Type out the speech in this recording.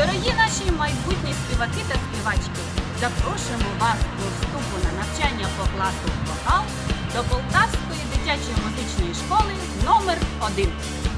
Дорогі наші майбутні співаки та співачки, запрошуємо вас до вступу на навчання по класу вокал до Полтавської дитячої музичної школи номер 1.